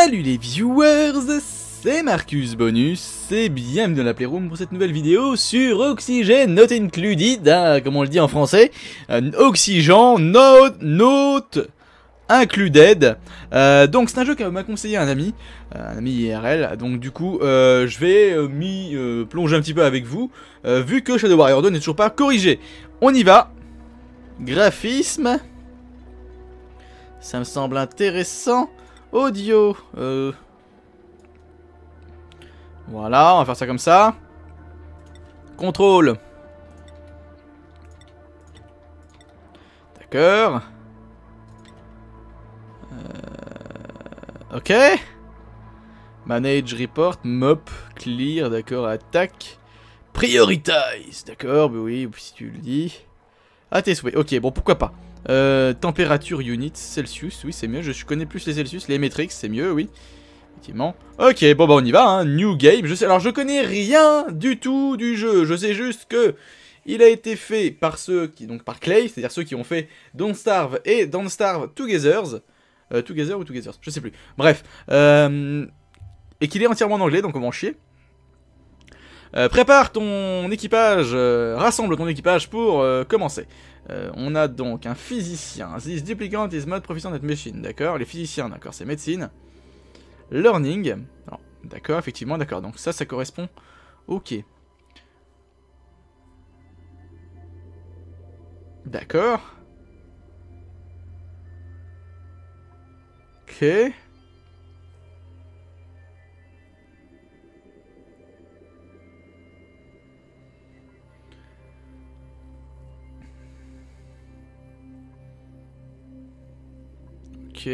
Salut les viewers, c'est Marcus Bonus et bienvenue dans la Playroom pour cette nouvelle vidéo sur Oxygen Not Included, comme on le dit en français, Oxygen Not Included. Donc c'est un jeu que m'a conseillé un ami IRL, donc du coup je vais m'y plonger un petit peu avec vous, vu que Shadow Warrior 2 n'est toujours pas corrigé. On y va. Graphisme, ça me semble intéressant. Audio, voilà, on va faire ça comme ça. Contrôle. D'accord. Ok. Manage, report, mop, clear, d'accord, attaque. Prioritize, d'accord, bah oui, si tu le dis. À tes souhaits, ok, bon, pourquoi pas. Température unit, Celsius, oui c'est mieux, je connais plus les Celsius, les métriques, c'est mieux, oui. Effectivement. Ok, bon bah on y va, hein. New game, alors je connais rien du tout du jeu, je sais juste que il a été fait par ceux qui, donc par Clay, c'est-à-dire ceux qui ont fait Don't Starve et Don't Starve Together, Together ou Together, je sais plus, bref, et qu'il est entièrement en anglais, donc on va en chier. Prépare ton équipage, rassemble ton équipage pour commencer. On a donc un physicien. This duplicant is not proficient at machine. D'accord, les physiciens, d'accord, c'est médecine. Learning. D'accord, effectivement, d'accord. Donc ça correspond. Ok. D'accord. Ok. Ok.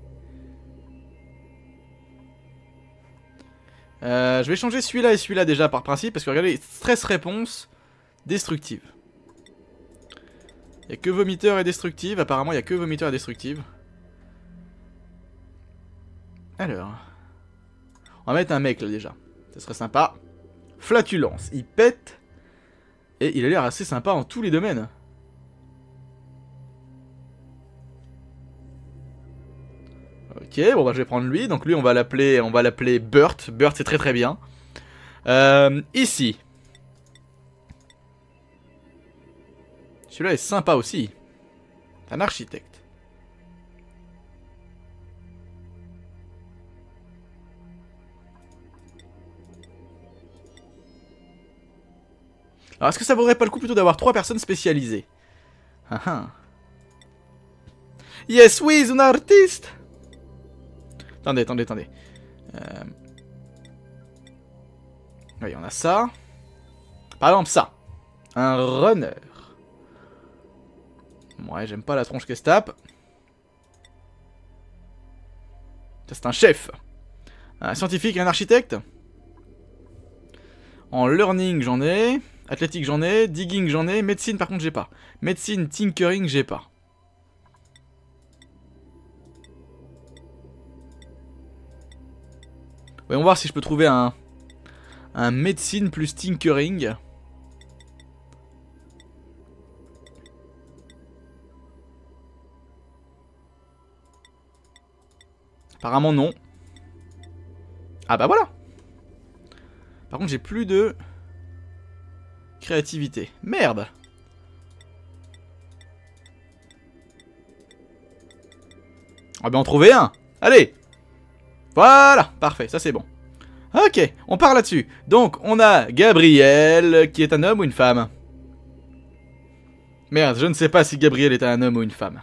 Je vais changer celui-là et celui-là déjà par principe parce que regardez, stress réponse destructive. Il n'y a que vomiteur et destructive, apparemment il n'y a que vomiteur et destructive. Alors, on va mettre un mec là déjà, ça serait sympa. Flatulence, il pète et il a l'air assez sympa en tous les domaines. Ok, bon bah je vais prendre lui, donc lui on va l'appeler Burt. Burt c'est très très bien. Ici. Celui-là est sympa aussi. C'est un architecte. Alors est-ce que ça vaudrait pas le coup plutôt d'avoir 3 personnes spécialisées? Yes, we is an artist. Attendez. Oui, on a ça. Par exemple, ça. Un runner. Ouais, j'aime pas la tronche qu'elle se tape. Ça, c'est un chef. Un scientifique et un architecte. En learning, j'en ai. Athlétique, j'en ai. Digging, j'en ai. Médecine, par contre, j'ai pas. Médecine, tinkering, j'ai pas. Voyons voir si je peux trouver un médecine plus tinkering. Apparemment non. Ah bah voilà. Par contre j'ai plus de créativité. Merde. On va bien en trouver un. Allez. Voilà, parfait, ça c'est bon. Ok, on part là-dessus. Donc, on a Gabriel, qui est un homme ou une femme? Merde, je ne sais pas si Gabriel est un homme ou une femme.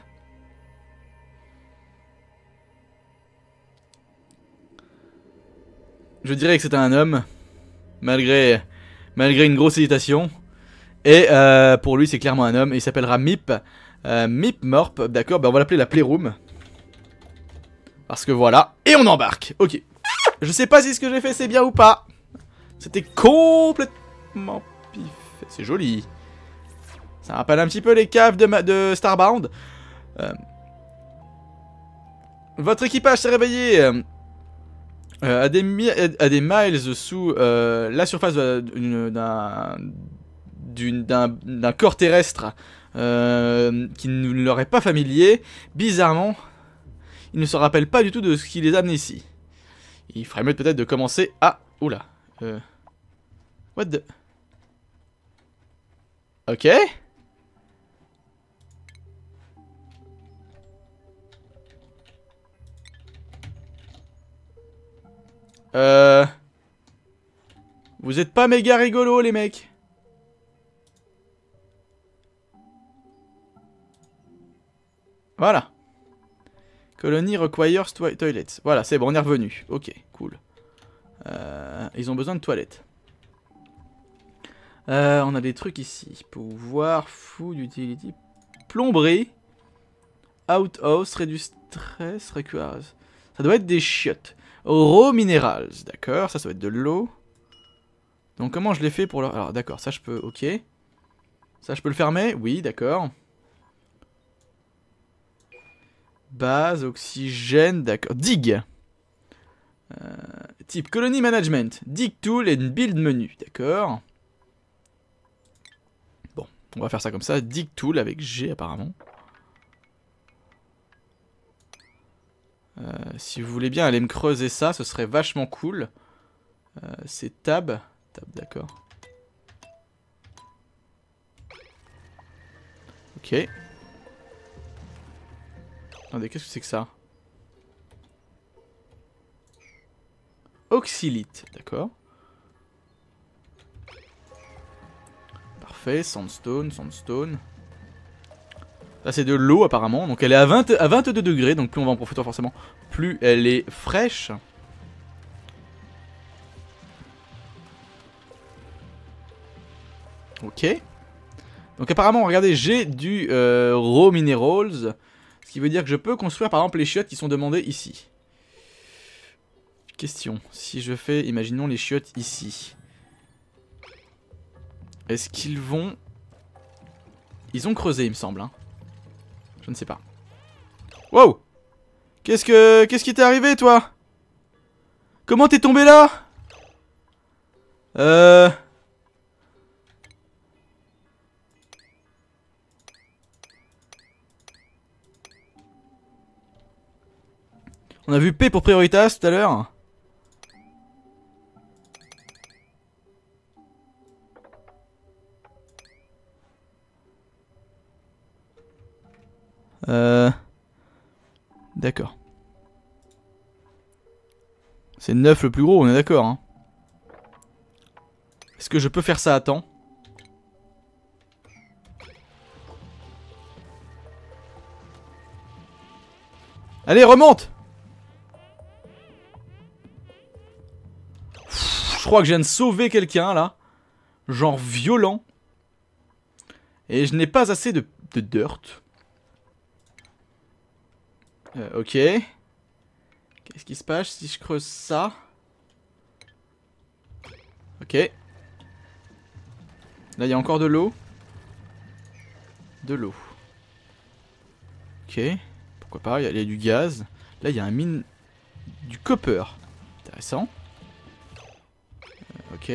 Je dirais que c'est un homme, malgré une grosse hésitation. Et pour lui, c'est clairement un homme, et il s'appellera Mip. Mip Morp, d'accord, bah on va l'appeler la Playroom. Parce que voilà, et on embarque. Ok. Je sais pas si ce que j'ai fait c'est bien ou pas. C'était complètement pif. C'est joli. Ça rappelle un petit peu les caves de Starbound. Votre équipage s'est réveillé à des miles sous la surface d'un corps terrestre qui ne leur est pas familier. Bizarrement, ils ne se rappellent pas du tout de ce qui les a amenés ici. Il ferait mieux peut-être de commencer à... Oula. What the... Ok. Vous êtes pas méga rigolo les mecs. Voilà. Colony requires toilets. Voilà, c'est bon, on est revenu. Ok, cool. Ils ont besoin de toilettes. On a des trucs ici. Pouvoir, food, utility, plomberie, outhouse, réduit stress, requires. Ça doit être des chiottes. Raw minerals, d'accord, ça doit être de l'eau. Donc comment je l'ai fait pour le... Alors d'accord, ça je peux... Ok. Ça je peux le fermer? Oui, d'accord. Base, oxygène, d'accord. Dig. Type colony management. Dig tool et build menu, d'accord. Bon, on va faire ça comme ça. Dig tool avec G apparemment. Si vous voulez bien aller me creuser ça, ce serait vachement cool. C'est tab. Tab, d'accord. Ok. Attendez, qu'est-ce que c'est que ça? Oxylite, d'accord. Parfait, sandstone, sandstone. Là c'est de l'eau apparemment, donc elle est à 22 degrés, donc plus on va en profiter forcément, plus elle est fraîche. Ok. Donc apparemment, regardez, j'ai du raw minerals, ce qui veut dire que je peux construire par exemple les chiottes qui sont demandées ici. Question, si je fais, imaginons les chiottes ici. Est-ce qu'ils vont... Ils ont creusé il me semble, hein. Je ne sais pas. Wow! Qu'est-ce qui t'est arrivé toi? Comment t'es tombé là? On a vu P pour Prioritas tout à l'heure. D'accord. C'est 9 le plus gros, on est d'accord, hein. Est-ce que je peux faire ça à temps? Allez, remonte! Je crois que je viens de sauver quelqu'un, là. Genre violent. Et je n'ai pas assez de dirt. Ok. Qu'est-ce qui se passe si je creuse ça? Ok. Là, il y a encore de l'eau. De l'eau. Ok. Pourquoi pas, il y a du gaz. Là, il y a un mine... Du copper. Intéressant. Ok.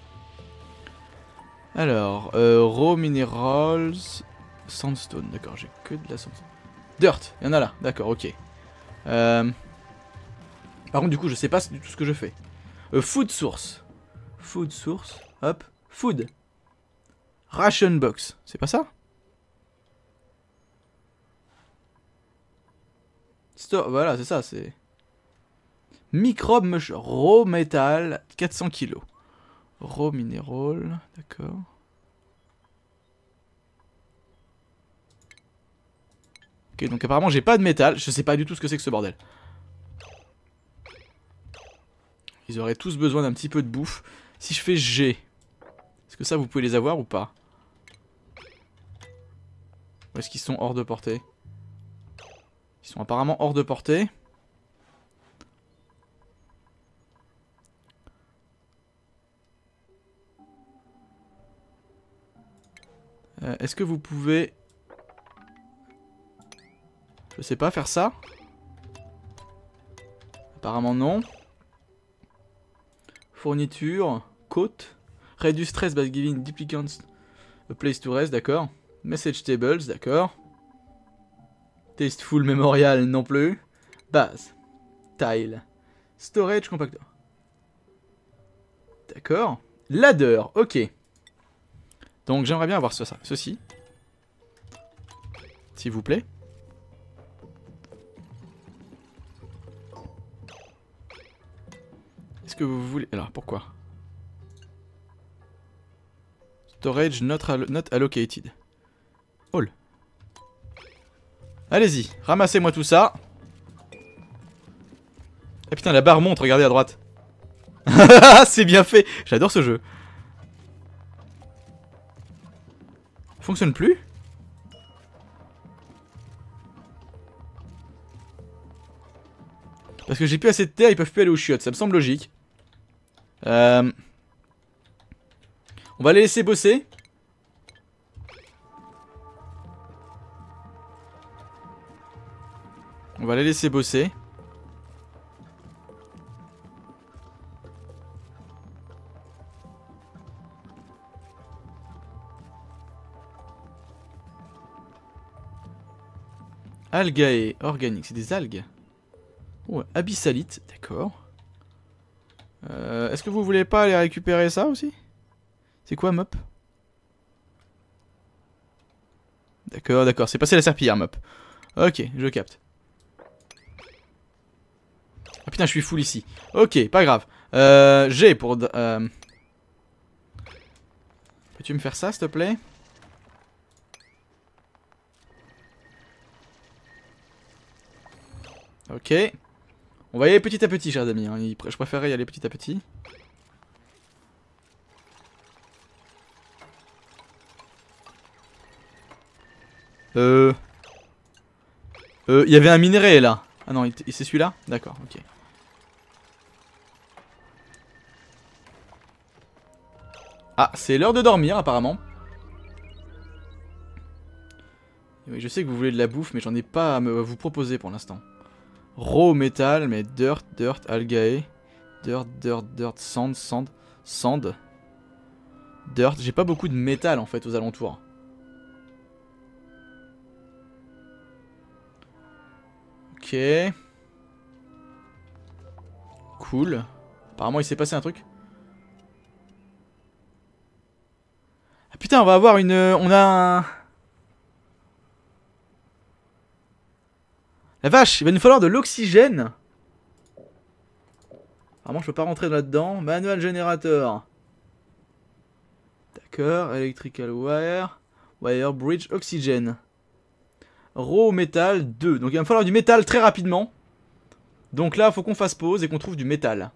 Alors, raw minerals... Sandstone, d'accord, j'ai que de la sandstone. Dirt, il y en a là, d'accord, ok. Par contre, du coup, je sais pas du tout ce que je fais. Food source. Food source, hop. Food. Ration box, c'est pas ça? Store, voilà, c'est ça, c'est... Microbe mushroom, raw metal, 400 kg. Raw mineral, d'accord. Ok, donc apparemment j'ai pas de métal, je sais pas du tout ce que c'est que ce bordel. Ils auraient tous besoin d'un petit peu de bouffe. Si je fais G, est-ce que ça vous pouvez les avoir ou pas? Ou est-ce qu'ils sont hors de portée? Ils sont apparemment hors de portée. Est-ce que vous pouvez... Je sais pas, faire ça? Apparemment non. Fourniture, côte. Reduce stress by giving duplicants a place to rest, d'accord. Message tables, d'accord. Tasteful memorial non plus. Base. Tile. Storage compactor. D'accord. Ladder, ok. Donc j'aimerais bien avoir ceci. S'il vous plaît. Est-ce que vous voulez... Alors pourquoi? Storage not allocated. All. Allez-y, ramassez-moi tout ça. Ah putain, la barre monte, regardez à droite. C'est bien fait. J'adore ce jeu. Fonctionne plus? Parce que j'ai plus assez de terre, ils peuvent plus aller aux chiottes. Ça me semble logique. On va les laisser bosser. On va les laisser bosser. Algae organique, c'est des algues. Oh, abyssalite, d'accord. Est-ce que vous voulez pas aller récupérer ça aussi? C'est quoi, Mop? D'accord, d'accord, c'est passé la serpillière, Mop. Ok, je capte. Ah putain, je suis full ici. Ok, pas grave. J'ai pour... Peux-tu me faire ça, s'il te plaît? Ok. On va y aller petit à petit, chers amis. Hein. Je préférerais y aller petit à petit. Il y avait un minerai là. Ah non, c'est celui-là? D'accord, ok. Ah, c'est l'heure de dormir apparemment. Oui, je sais que vous voulez de la bouffe, mais j'en ai pas à vous proposer pour l'instant. Raw metal, mais dirt, algae. Dirt, sand. Dirt, j'ai pas beaucoup de métal en fait aux alentours. Ok. Cool. Apparemment il s'est passé un truc. Ah putain, on va avoir une... on a un... La vache, il va nous falloir de l'oxygène. Apparemment je peux pas rentrer là-dedans. Manual generator. D'accord, electrical wire. Wire bridge oxygène. Raw metal 2. Donc il va me falloir du métal très rapidement. Donc là, il faut qu'on fasse pause et qu'on trouve du métal.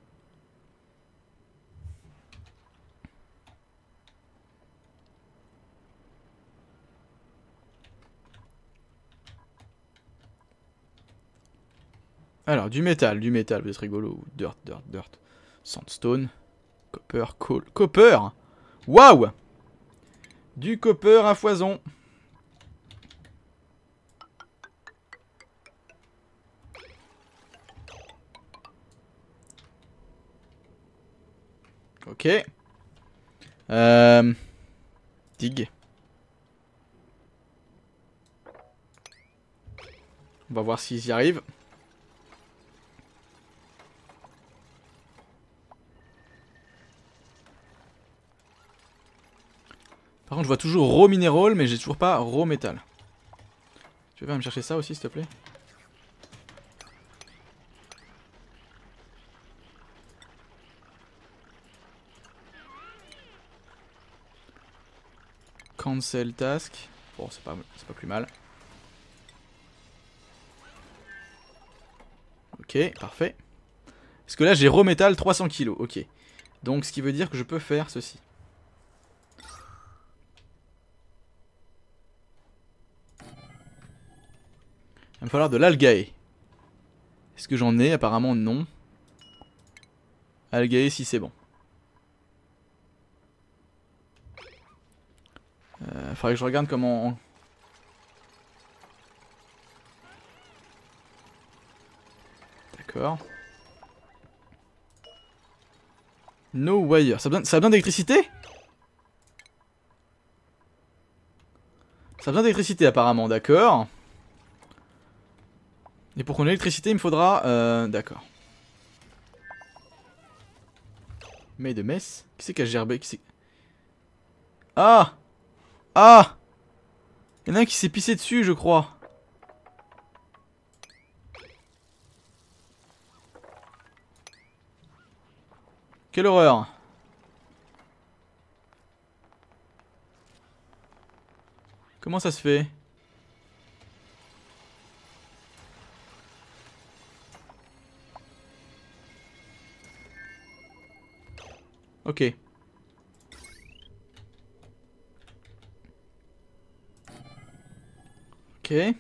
Alors, du métal, vous êtes rigolo. Dirt. Sandstone. Copper, coal. Copper! Waouh! Du copper à foison. Ok. Dig. On va voir s'ils y arrivent. Par contre, je vois toujours raw mineral, mais j'ai toujours pas raw metal. Tu veux me chercher ça aussi, s'il te plaît? Cancel task. Bon, c'est pas plus mal. Ok, parfait. Parce que là, j'ai raw metal 300 kg. Ok. Donc, ce qui veut dire que je peux faire ceci. Il va me falloir de l'algae. Est-ce que j'en ai? Apparemment non. Algae si c'est bon. Faudrait que je regarde comment... D'accord. No wire. Ça a besoin d'électricité? Ça a besoin d'électricité apparemment, d'accord. Et pour qu'on ait l'électricité, il me faudra... d'accord. Mais de mess. Qui c'est qui a gerbé? Qui c'est... Ah! Ah! Il y en a un qui s'est pissé dessus, je crois. Quelle horreur! Comment ça se fait? Ok. Ok.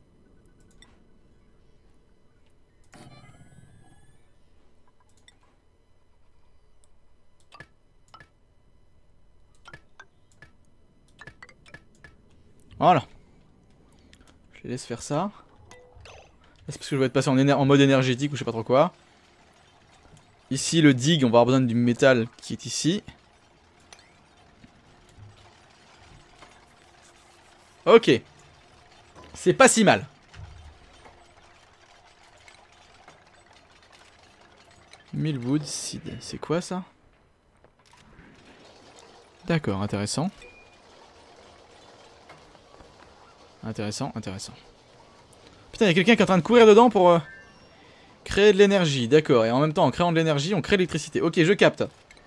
Voilà. Je les laisse faire ça. C'est parce que je vais être passé en mode énergétique ou je sais pas trop quoi. Ici le dig, on va avoir besoin du métal qui est ici. Ok. C'est pas si mal. 1000 wood seed. C'est quoi ça? D'accord, intéressant. Intéressant, intéressant. Putain, il y a quelqu'un qui est en train de courir dedans pour créer de l'énergie. D'accord, et en même temps, en créant de l'énergie, on crée de l'électricité. Ok, je capte.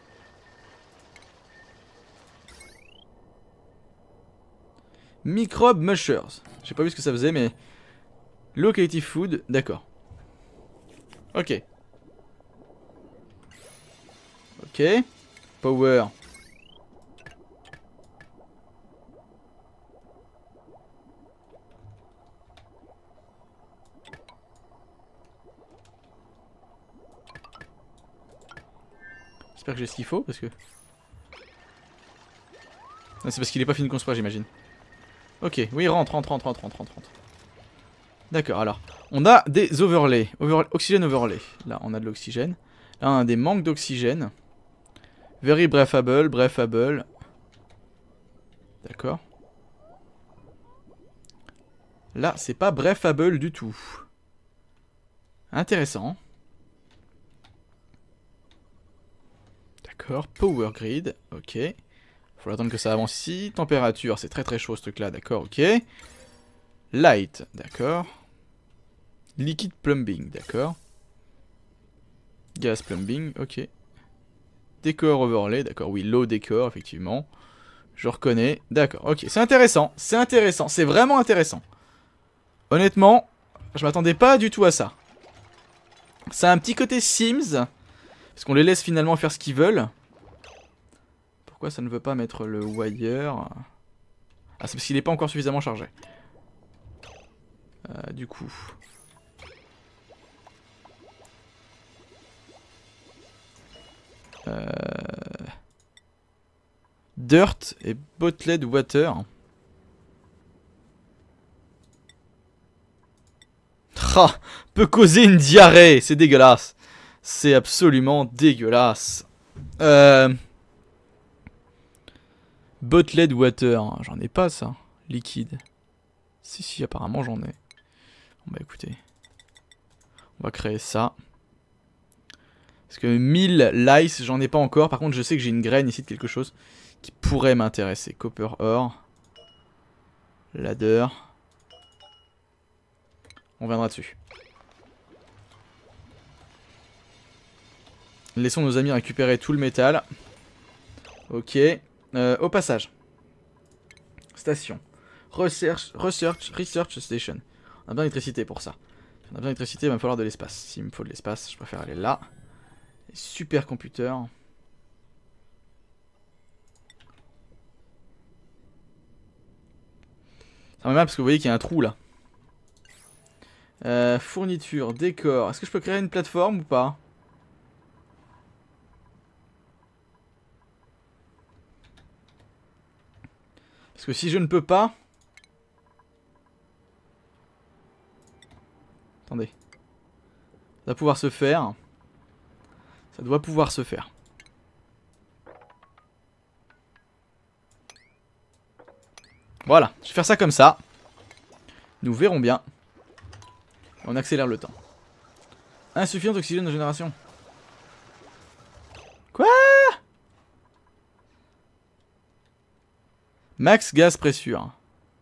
Microbe mushers. J'ai pas vu ce que ça faisait, mais... Low quality food, d'accord. Ok. Ok. Power. J'espère que j'ai ce qu'il faut, parce que... Non, c'est parce qu'il est pas fini de construire, j'imagine. Ok, oui, rentre. D'accord, alors. On a des overlays. Oxygène overlay. Là, on a de l'oxygène. Là, on a des manques d'oxygène. Very breathable, breathable. D'accord. Là, c'est pas breathable du tout. Intéressant. D'accord, power grid, ok. Faut attendre que ça avance ici. Température, c'est très chaud ce truc là, d'accord, ok. Light, d'accord. Liquid plumbing, d'accord. Gas plumbing, ok. Décor overlay, d'accord, oui, low décor, effectivement. Je reconnais, d'accord, ok. C'est intéressant, c'est vraiment intéressant. Honnêtement, je m'attendais pas du tout à ça. Ça a un petit côté Sims, parce qu'on les laisse finalement faire ce qu'ils veulent. Pourquoi ça ne veut pas mettre le wire? Ah, c'est parce qu'il n'est pas encore suffisamment chargé. Du coup... Dirt et bottled water. Ah, peut causer une diarrhée, c'est dégueulasse. C'est absolument dégueulasse. Bottled water, j'en ai pas ça, liquide. Si, apparemment j'en ai. Bon bah écoutez, on va créer ça. Parce que 1000 lice, j'en ai pas encore. Par contre, je sais que j'ai une graine ici de quelque chose qui pourrait m'intéresser. Copper ore. Ladder. On viendra dessus. Laissons nos amis récupérer tout le métal. Ok. Au passage. Station. Research Station. On a besoin d'électricité pour ça. Si on a besoin d'électricité, il va me falloir de l'espace. S'il me faut de l'espace, je préfère aller là. Super computer. Ça me mal parce que vous voyez qu'il y a un trou là. Fourniture, décor. Est-ce que je peux créer une plateforme ou pas? Parce que si je ne peux pas... Attendez. Ça va pouvoir se faire. Ça doit pouvoir se faire. Voilà, je vais faire ça comme ça. Nous verrons bien. On accélère le temps. Insuffisant d'oxygène de génération. Quoi? Max gaz pressure.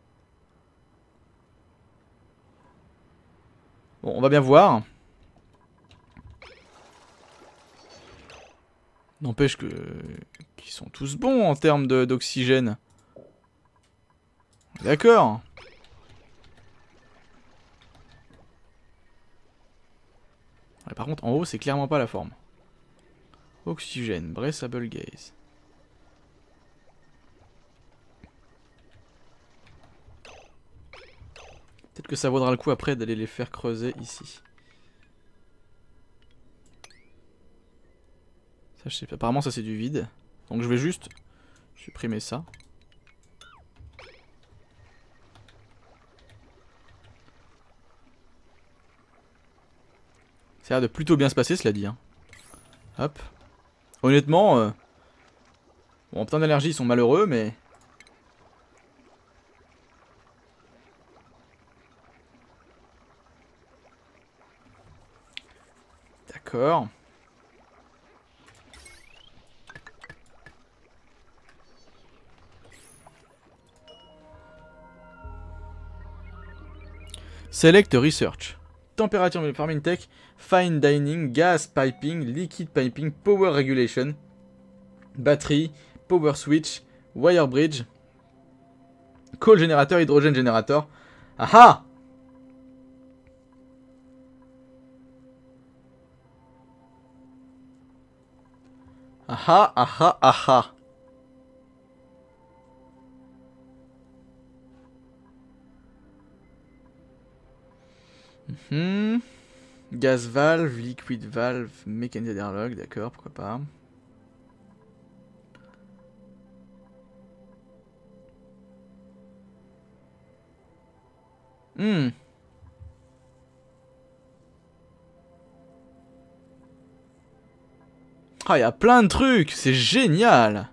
Bon, on va bien voir. N'empêche que qu'ils sont tous bons en termes d'oxygène. D'accord. Ouais, par contre, en haut, c'est clairement pas la forme. Oxygène, breathable gaze. Peut-être que ça vaudra le coup après d'aller les faire creuser ici. Ça, je sais pas. Apparemment, ça c'est du vide. Donc je vais juste supprimer ça. Ça a l'air de plutôt bien se passer, cela dit. Hein. Hop. Honnêtement, bon, en termes d'énergie, ils sont malheureux, mais... D'accord. Select Research. Temperature Farming Tech, Fine Dining, Gas Piping, Liquid Piping, Power Regulation, Batterie, Power Switch, Wire Bridge, Coal Generator, Hydrogen Generator. Aha! Aha, aha, aha. Gas valve, liquid valve, mécanisme d'airlock, d'accord, pourquoi pas. Ah, il y a plein de trucs, c'est génial.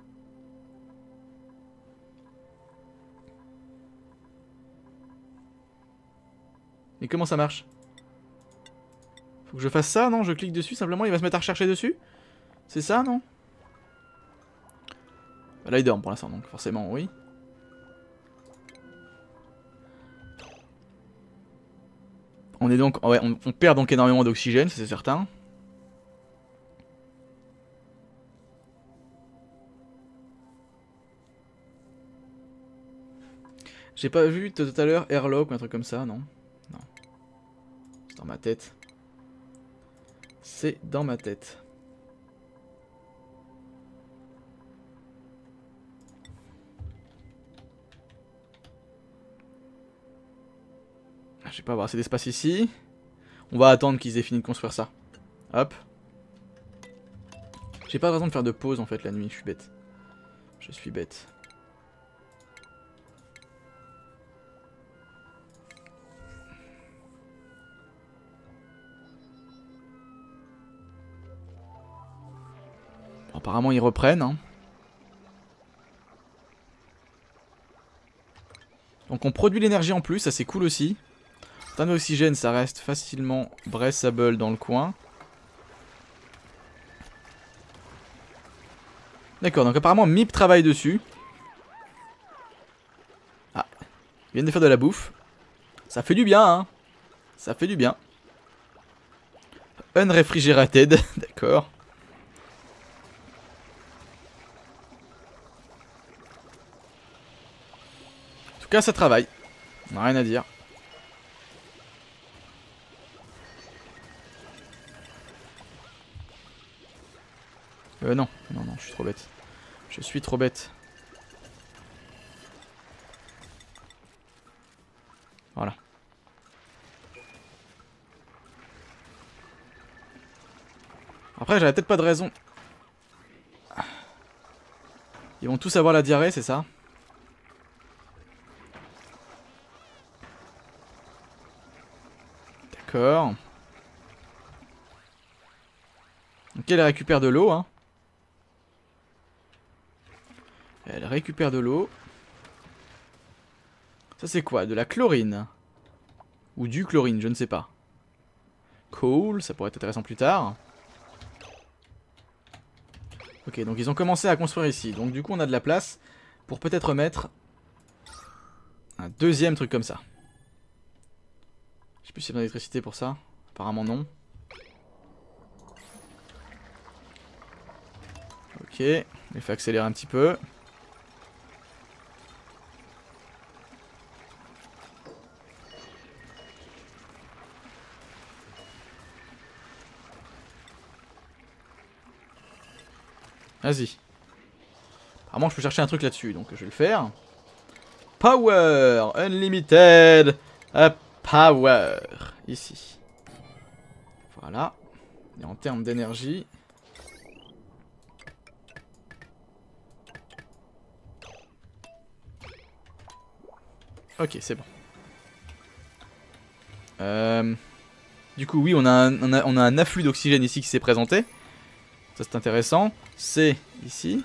Mais comment ça marche? Faut que je fasse ça, non? Je clique dessus, simplement, il va se mettre à rechercher dessus? C'est ça, non? Bah là, il dort pour l'instant, donc forcément, oui. On est donc... Ouais, on perd donc énormément d'oxygène, c'est certain. J'ai pas vu tout à l'heure airlock ou un truc comme ça, non? Non. C'est dans ma tête. C'est dans ma tête. Je vais pas avoir assez d'espace ici. On va attendre qu'ils aient fini de construire ça. Hop. J'ai pas de raison de faire de pause en fait la nuit, je suis bête. Je suis bête. Bon, apparemment ils reprennent. Hein. Donc on produit l'énergie en plus, ça c'est cool aussi. En termes d'oxygène, ça reste facilement breathable dans le coin. D'accord, donc apparemment MIP travaille dessus. Ah, ils viennent de faire de la bouffe. Ça fait du bien, hein. Ça fait du bien. Unrefrigerated, d'accord. En tout cas, ça travaille. On n'a rien à dire. Non, non, non, je suis trop bête. Je suis trop bête. Voilà. Après, j'avais peut-être pas de raison. Ils vont tous avoir la diarrhée, c'est ça? D'accord. Ok, elle récupère de l'eau, hein. Elle récupère de l'eau. Ça c'est quoi? De la chlorine? Ou du chlorine, je ne sais pas. Cool, ça pourrait être intéressant plus tard. Ok, donc ils ont commencé à construire ici. Donc du coup on a de la place pour peut-être mettre Un deuxième truc comme ça. Je sais plus s'il y a d'électricité pour ça. Apparemment non. Ok, il faut accélérer un petit peu. Vas-y. Apparemment je peux chercher un truc là-dessus, donc je vais le faire. Power Unlimited Power. Ici. Voilà. Et en termes d'énergie... Ok, c'est bon. Du coup, oui, on a un afflux d'oxygène ici qui s'est présenté. Ça, c'est intéressant. C'est ici.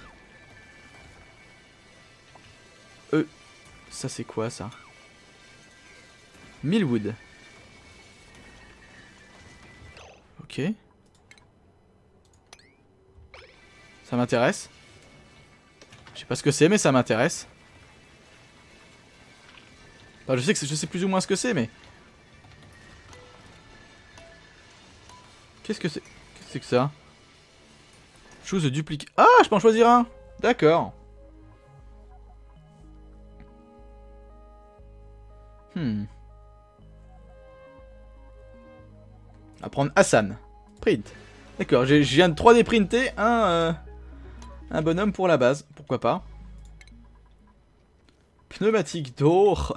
Ça, c'est quoi, ça? Millwood. Ok. Ça m'intéresse. Je sais pas ce que c'est, mais ça m'intéresse. Enfin, je sais plus ou moins ce que c'est, mais... Qu'est-ce que c'est? Qu'est-ce que c'est que ça? Chose duplique. Ah, je peux en choisir un. D'accord. On va prendre Hassan. Print. D'accord, je viens de 3D printer un bonhomme pour la base. Pourquoi pas. Pneumatique d'or.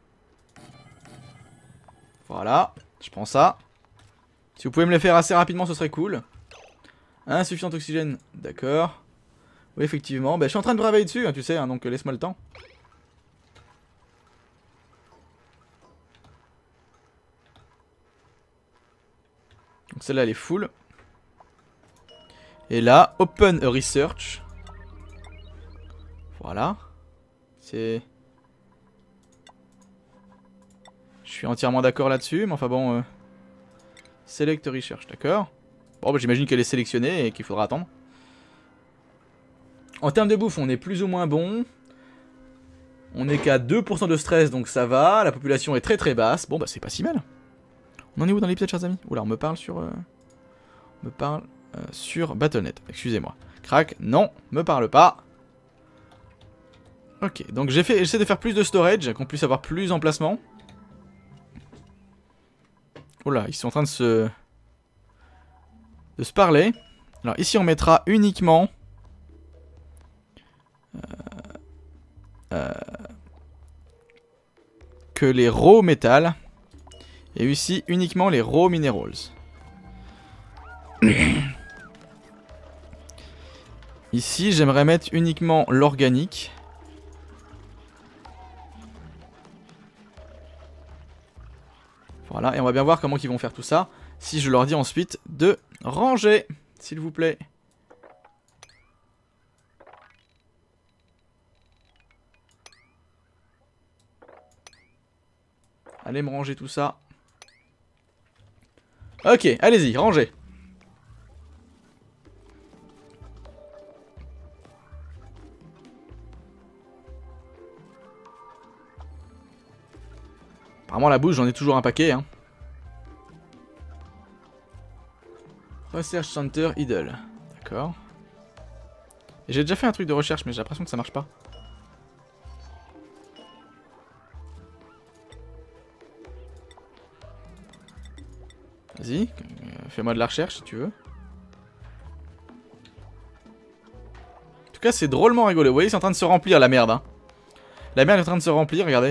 Voilà, je prends ça. Si vous pouvez me le faire assez rapidement, ce serait cool. Insuffisant d'oxygène, d'accord. Oui, effectivement. Bah, je suis en train de travailler dessus, hein, tu sais, hein, donc laisse-moi le temps. Donc celle-là, elle est full. Et là, Open a Research. Voilà. C'est... Je suis entièrement d'accord là-dessus, mais enfin bon... Select Research, d'accord. Bon, bah, j'imagine qu'elle est sélectionnée et qu'il faudra attendre. En termes de bouffe, on est plus ou moins bon. On est qu'à 2% de stress, donc ça va. La population est très très basse. Bon, bah c'est pas si mal. On en est où dans l'épisode, chers amis? Oula, on me parle sur... sur Battle.net. Excusez-moi. Crac, non, me parle pas. Ok, donc j'essaie de faire plus de storage, qu'on puisse avoir plus d'emplacements. Oh là, ils sont en train de se parler. Alors ici on mettra uniquement que les raw metal. Et ici uniquement les raw minerals. Ici j'aimerais mettre uniquement l'organique. Voilà, et on va bien voir comment ils vont faire tout ça. Si je leur dis ensuite de ranger, s'il vous plaît. Allez me ranger tout ça. Ok, allez-y, rangez. Apparemment la bouche, j'en ai toujours un paquet, hein. Research Center Idle. D'accord. J'ai déjà fait un truc de recherche, mais j'ai l'impression que ça marche pas. Vas-y, fais-moi de la recherche si tu veux. En tout cas, c'est drôlement rigolo. Vous voyez, c'est en train de se remplir la merde, hein. La merde est en train de se remplir, regardez.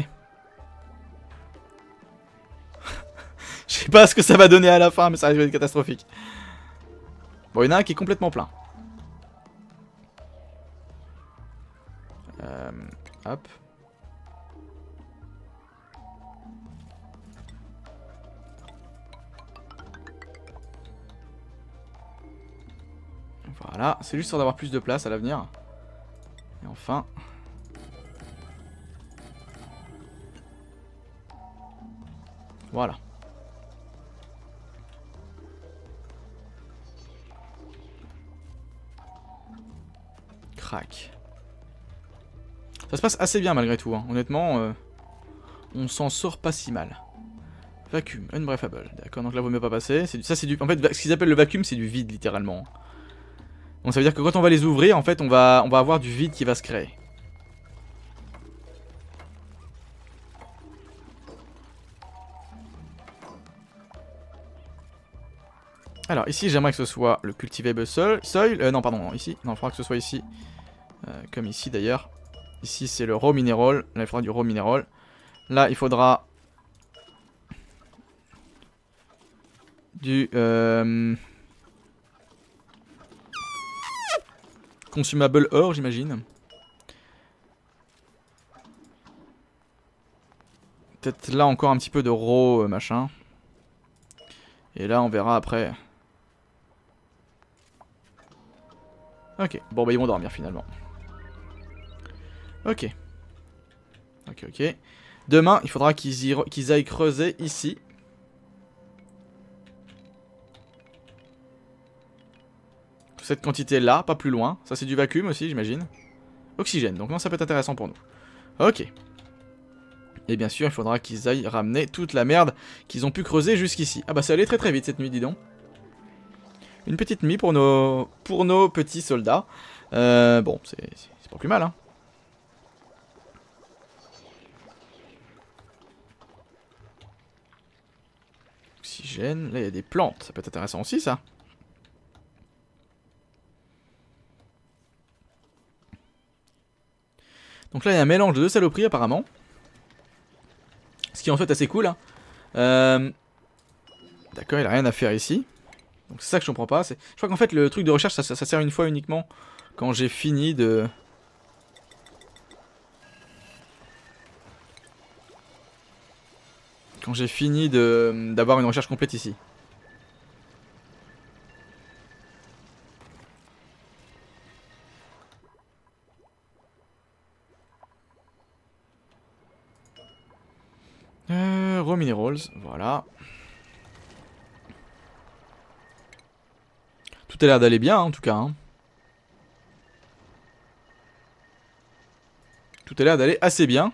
Je sais pas ce que ça va donner à la fin, mais ça risque d'être catastrophique. Bon, il y en a un qui est complètement plein. Hop. Voilà, c'est juste pour d'avoir plus de place à l'avenir. Et enfin... Voilà. Crac. Ça se passe assez bien malgré tout, hein. Honnêtement, on s'en sort pas si mal. Vacuum, unbreathable. D'accord, donc là vaut mieux pas passer. Ça c'est du... En fait, ce qu'ils appellent le vacuum, c'est du vide littéralement. Donc ça veut dire que quand on va les ouvrir, en fait, on va avoir du vide qui va se créer. Alors ici j'aimerais que ce soit le cultivable soil, non pardon, ici, non il faudra que ce soit ici, comme ici d'ailleurs. Ici c'est le raw mineral, là il faudra du raw mineral. Là il faudra du consumable ore j'imagine. Peut-être là encore un petit peu de raw machin. Et là on verra après. Ok, bon bah ils vont dormir finalement. Ok. Ok. Demain, il faudra qu'ils aillent creuser ici. Cette quantité là, pas plus loin. Ça c'est du vacuum aussi j'imagine. Oxygène, donc non ça peut être intéressant pour nous. Ok. Et bien sûr il faudra qu'ils aillent ramener toute la merde qu'ils ont pu creuser jusqu'ici. Ah bah ça allait très très vite cette nuit dis donc. Une petite nuit pour nos petits soldats. Bon, c'est pas plus mal, hein. Oxygène, là il y a des plantes, ça peut être intéressant aussi ça. Donc là il y a un mélange de deux saloperies apparemment. Ce qui est en fait assez cool, hein. D'accord, il a rien à faire ici. Donc c'est ça que je comprends pas. Je crois qu'en fait le truc de recherche ça sert une fois uniquement quand j'ai fini de... Quand j'ai fini d'avoir une recherche complète ici. Raw minerals, voilà. Tout a l'air d'aller bien en tout cas, hein. Tout a l'air d'aller assez bien.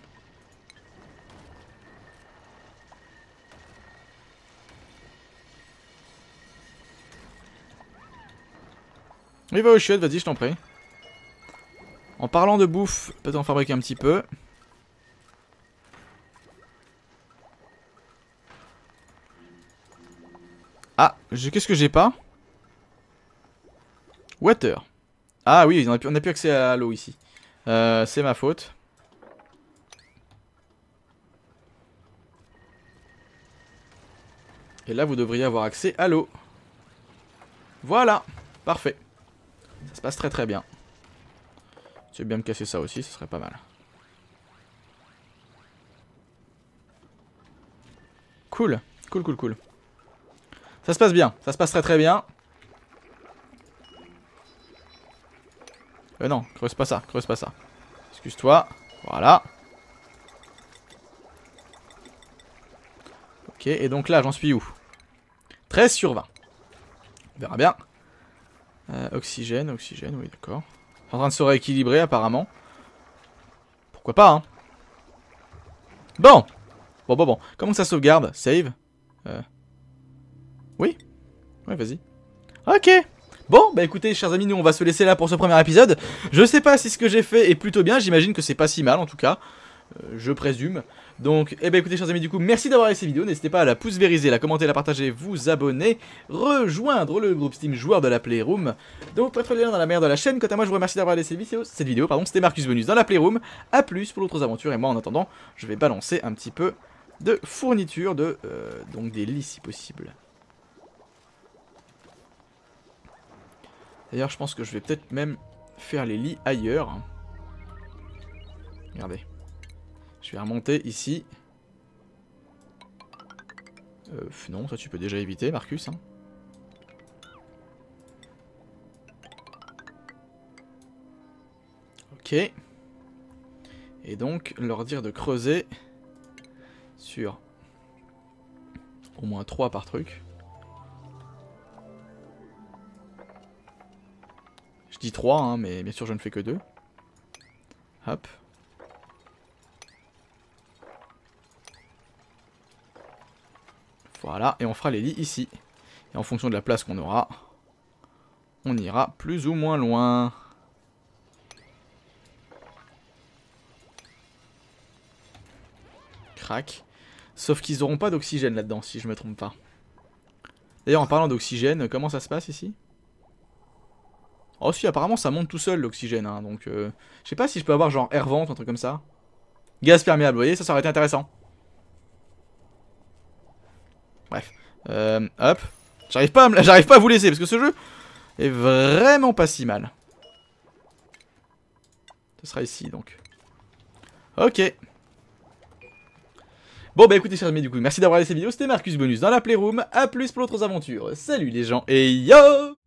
Il va au chiottes, vas-y, je t'en prie. En parlant de bouffe, peut-être en fabriquer un petit peu. Ah, qu'est-ce que j'ai pas? Water. Ah oui, on a plus accès à l'eau ici. C'est ma faute. Et là, vous devriez avoir accès à l'eau. Voilà, parfait. Ça se passe très très bien. Tu veux bien me casser ça aussi, ce serait pas mal. Cool, cool. Ça se passe bien, ça se passe très très bien. Non, creuse pas ça. Excuse-toi, voilà. Ok, et donc là, j'en suis où? 13 sur 20. On verra bien. Oxygène, oui, d'accord. En train de se rééquilibrer, apparemment. Pourquoi pas, hein. Bon. Comment ça sauvegarde? Save. Oui. Ouais, vas-y. Ok. Bon, bah écoutez, chers amis, nous on va se laisser là pour ce premier épisode. Je sais pas si ce que j'ai fait est plutôt bien, j'imagine que c'est pas si mal en tout cas. Je présume. Donc, eh ben écoutez chers amis, du coup, merci d'avoir regardé cette vidéo. N'hésitez pas à la pouce vériser, la commenter, la partager, vous abonner, rejoindre le groupe Steam joueur de la Playroom. Donc, pour être le lien dans la merde de la chaîne. Quant à moi, je vous remercie d'avoir regardé cette vidéo. C'était Marcus Bonus dans la Playroom. A plus pour d'autres aventures. Et moi, en attendant, je vais balancer un petit peu de fourniture, donc des lits si possible. D'ailleurs, je pense que je vais peut-être même faire les lits ailleurs. Regardez. Je vais remonter ici. Non, ça tu peux déjà éviter, Marcus. Hein. Ok. Et donc, leur dire de creuser sur au moins 3 par truc. Je dis 3, hein, mais bien sûr je ne fais que 2. Hop. Voilà, et on fera les lits ici. Et en fonction de la place qu'on aura, on ira plus ou moins loin. Crac. Sauf qu'ils n'auront pas d'oxygène là-dedans, si je me trompe pas. D'ailleurs, en parlant d'oxygène, comment ça se passe ici? Oh si, apparemment ça monte tout seul l'oxygène, hein, donc... je sais pas si je peux avoir genre air vent, un truc comme ça. Gaz perméable, vous voyez, ça aurait été intéressant. Bref. Hop. J'arrive pas à vous laisser, parce que ce jeu est vraiment pas si mal. Ce sera ici, donc. Ok. Bon bah écoutez chers amis, du coup, merci d'avoir regardé cette vidéo, c'était Marcus Bonus dans la Playroom, à plus pour d'autres aventures, salut les gens, et yo!